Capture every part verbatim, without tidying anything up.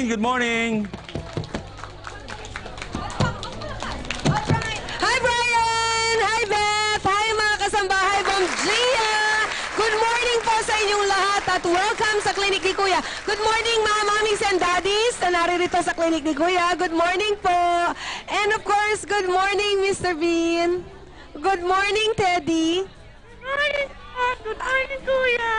Good morning. Hi, Brian! Hi, Beth! Hi, mga kasambahay from Gia! Good morning po sa inyong lahat at welcome sa Klinik ni Kuya. Good morning, mga mommies and daddies na naririto sa Klinik ni Kuya. Good morning po! And of course, good morning, Mister Bean. Good morning, Teddy. Good morning, good morning, Kuya.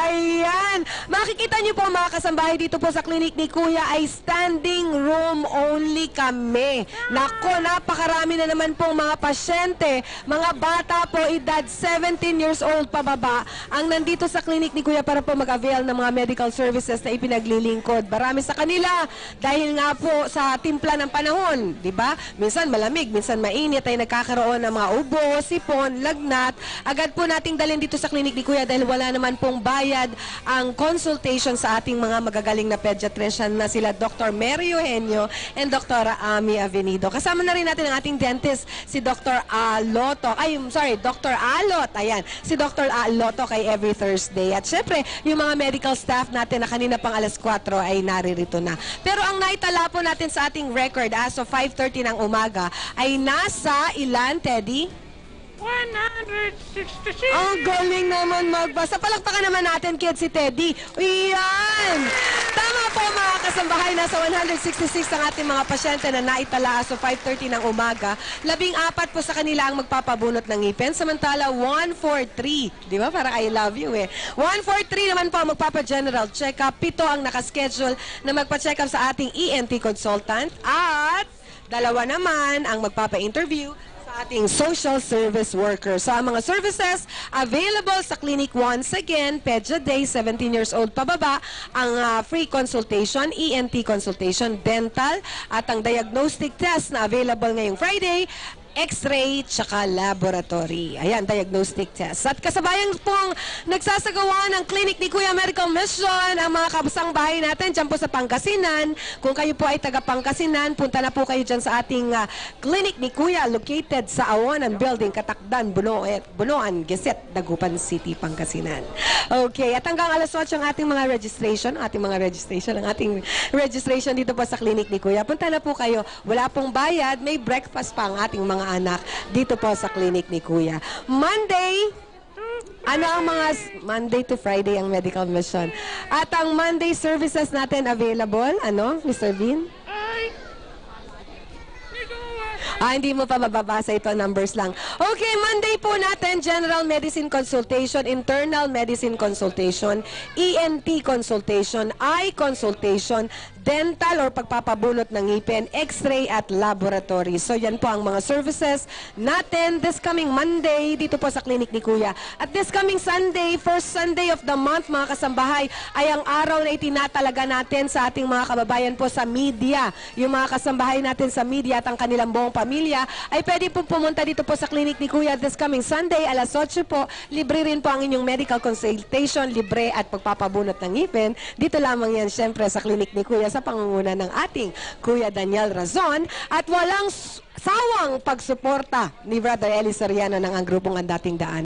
Ayan. Makikita niyo po mga kasambahay dito po sa Klinik ni Kuya ay standing room only kami. Nako, napakarami na naman pong mga pasyente, mga bata po edad seventeen years old pababa ang nandito sa Klinik ni Kuya para po mag-avail ng mga medical services na ipinaglilingkod. Marami sa kanila dahil nga po sa timpla ng panahon, di ba? Minsan malamig, minsan mainit ay nagkakaroon ng mga ubo, sipon, lagnat. Agad po nating dalhin dito sa Klinik ni Kuya dahil wala naman pong bayad ang consultation sa ating mga magagaling na pediatrician na sila Doctor Mary Eugenio and Doctor Ami Avenido. Kasama na rin natin ang ating dentist, si Doctor Aloto. Ay, sorry, Doctor Alot. Ayan, si Doctor Aloto kay every Thursday. At syempre, yung mga medical staff natin na kanina pang alas kwatro ay naririto na. Pero ang naitala po natin sa ating record as of five thirty ng umaga ay nasa ilan, Teddy? one hundred sixty-six. Ang galing naman magbasa. Palakpakan naman natin, kids, si Teddy. Iyan! Tama po mga kasambahay, nasa one hundred sixty-six ang ating mga pasyente na naitala so five thirty ng umaga. Labing apat po sa kanila ang magpapabunot ng ngipin. Samantala, one forty-three. Di ba? Parang I love you eh. one forty-three naman po ang magpapa-general check-up. Pito ang nakaschedule na magpa-check-up sa ating E N T consultant. At dalawa naman ang magpapa-interview sa ating social service worker. So, ang mga services available sa clinic once again, Pedia Day, seventeen years old pababa, ang uh, free consultation, E N T consultation, dental, at ang diagnostic test na available ngayong Friday, X-ray, tsaka laboratory. Ayan, diagnostic test. At kasabayan pong nagsasagawa ng Klinik ni Kuya Medical Mission ang mga kabusang bahay natin dyan po sa Pangasinan. Kung kayo po ay taga Pangasinan, punta na po kayo dyan sa ating uh, Klinik ni Kuya located sa Awanan Building, Katakdan, Bunoan, Bunoan, Geset, Dagupan City, Pangasinan. Okay, at hanggang alas otso ang ating mga registration, ating mga registration, ang ating registration dito po sa Klinik ni Kuya. Punta na po kayo. Wala pong bayad, may breakfast pa ang ating mga anak dito po sa Klinik ni Kuya. Monday, ano ang mga Monday to Friday ang medical mission. At ang Monday services natin available, ano, Mister Bean? Ay, Ah, hindi mo pa mababasa ito, numbers lang. Okay, Monday po natin, General Medicine Consultation, Internal Medicine Consultation, E N T Consultation, Eye Consultation, Dental or pagpapabunot ng ngipin, X-ray at Laboratory. So yan po ang mga services natin this coming Monday dito po sa Klinik ni Kuya. At this coming Sunday, first Sunday of the month, mga kasambahay, ay ang araw na itinatalaga natin sa ating mga kababayan po sa media. Yung mga kasambahay natin sa media at ang kanilang buong pamilya ay pwede po pumunta dito po sa Klinik ni Kuya this coming Sunday, alas otso po. Libre rin po ang inyong medical consultation, libre at pagpapabunot ng ngipin. Dito lamang yan syempre sa Klinik ni Kuya sa pangunguna ng ating Kuya Daniel Razon at walang sawang pagsuporta ni Brother Eli Soriano ng ang grupong Ang Dating Daan.